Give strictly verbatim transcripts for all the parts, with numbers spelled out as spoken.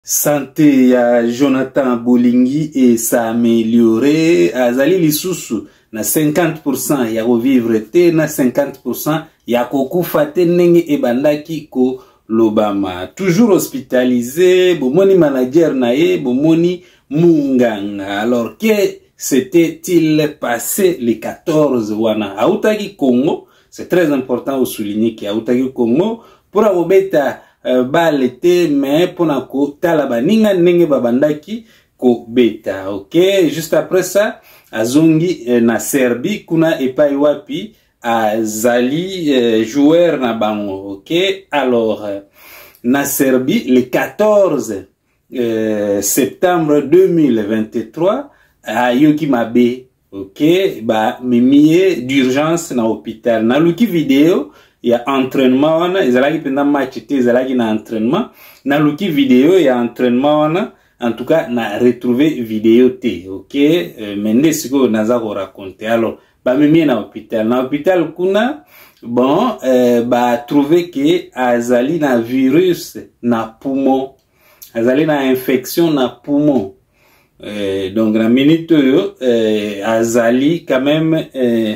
Santé ya Jonathan Bolingi et sa amélioré azali lisusu na cinquante pour cent ya revivre te na cinquante pour cent ya kokufa te ndenge ebandaki ko lobama. Toujours hospitalisé, bomoni manager na ye, bomoni munganga. Alors que s'était-il passé les quatorze wana? Autaki Congo, c'est très important de souligner qu'il autaki Congo pour abobeta Uh, balete mais pona ko talaba ninga nenge babandaki ko beta. OK, juste après ça azongi eh, na Serbie kuna epai wapi azali eh, joueur na bango. OK, alors euh, na Serbie le quatorze euh, septembre deux mille vingt-trois ayoki mabe. OK, ba mimie d'urgence na hôpital na luki vidéo. Il y a entraînement wana ezalaki pendant match te ezalaki na entraînement na luki vidéo il y a entraînement wana en tout cas na retrouver vidéo te. OK, euh, mende siko naza ko raconter. Alors ba mimi na hôpital na hôpital kuna bon euh, ba trouver que azali na virus na poumon, azali na infection na poumon. Euh, donc la minute euh, azali quand même euh,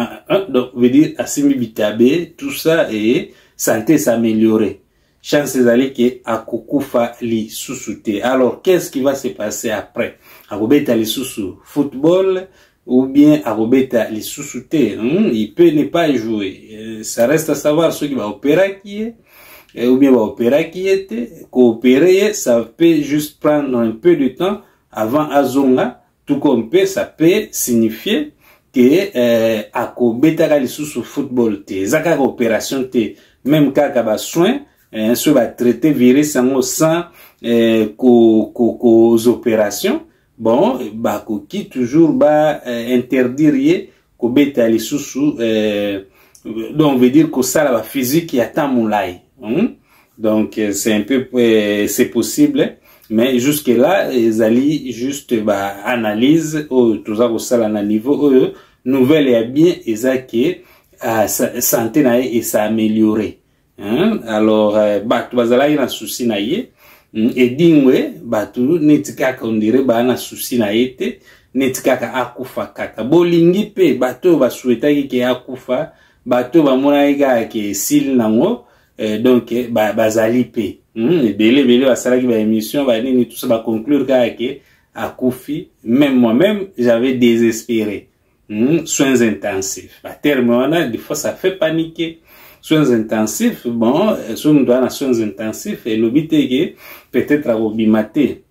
donc, veut dire, Assimi Bitabe, tout ça, et santé s'améliorer. Chance d'aller que Akokufa li sousouté. Alors, qu'est-ce qui va se passer après? Arobeta li sousou football, ou bien Arobeta li sousouté, hmm? Il peut ne pas jouer. Euh, ça reste à savoir ce qui va opérer qui est, ou bien va opérer qui était. Coopérer, ça peut juste prendre un peu de temps avant Azonga, tout comme peut, ça peut signifier que euh, ako betaka lisusu football te zaka opération te même kaka ba soin hein, so ba traiter virus sango sans euh, ko ko ko opération bon ba ko ki toujours ba euh, interdire ko beta lisusu euh, donc veut dire que ça la physique ya tamulai hein? Donc euh, c'est un peu euh, c'est possible mais jusque là ils allaient juste bah analyse au tout ça au sala na niveau euh, nouvelle et bien ezaki euh, santé na et ça amélioré hein. Alors euh, bah tu vas aller na souci na ye et dingwe bah tu netika on dirait bah na souci na été netika ka akufa kaka bolingi pe bato ba souhaitaki ke akufa bato ba mona iga ke sil nango euh, donc bah bazali pe hmm, bele bele basala ki ba émission ba nini tout ça ba conclure ka ke akufi. Même moi-même j'avais désespéré. Mmh, soins intensifs. À terme, on a des fois ça fait paniquer. Soins intensifs, bon, si on doit soins intensifs, et le but est que peut-être à obimater.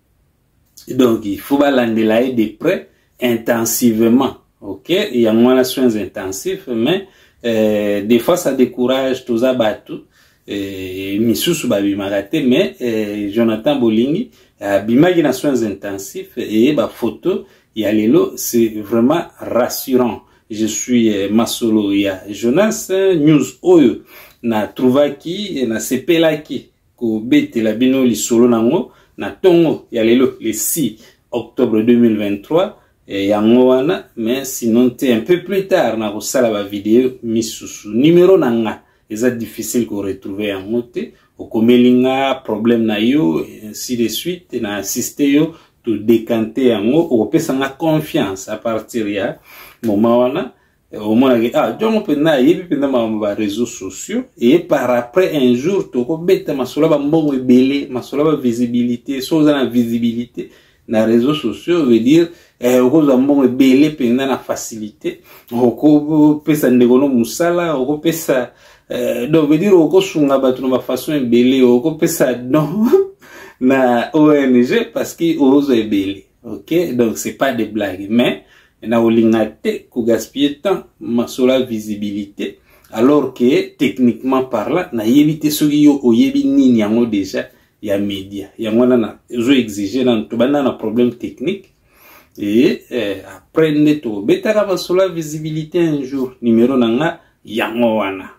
Donc il faut balancer de près intensivement. OK, il y a moins de soins intensifs, mais euh, des fois ça décourage tous à battre. Misusu babimagate, mais euh, Jonathan Bolingi bimagi na soins intensifs et ba photo yalelo c'est vraiment rassurant. Je suis euh, Masolo ya Jonas news oyo na trouvaki na sepelaki ko bete la bino li solo nango na tongo yalelo le six octobre deux mille vingt-trois et yango wana mais sinon te un peu plus tard na ko sala ba vidéo misusu numéro nanga c'est difficile qu'on retrouve en moté au komelinga problème na yo ainsi de suite na assister yo to décanter en haut au pesa nga confiance à partir ya moment wana au moins ah donc on na yebi penda ma réseaux sociaux et par après un jour to ko beta masola ba mbongo ebele masola ba visibilité so za na visibilité na réseaux sociaux veut dire eh oko za mbongo ebele penda na facilité oko pesa ndegono musala oko pesa Euh, donc veut dire oko sunga batu na façon ebele oko pesa non na O N G parce que ose ebele. OK, donc c'est pas des blagues mais na olingate ko gaspiller temps masola visibilité alors que techniquement parlant na yebite soki yo oyebi nini yango déjà ya média yango na zo exiger na to bana na problème technique et euh, après neto betaka masola visibilité un jour numéro nanga yango wana.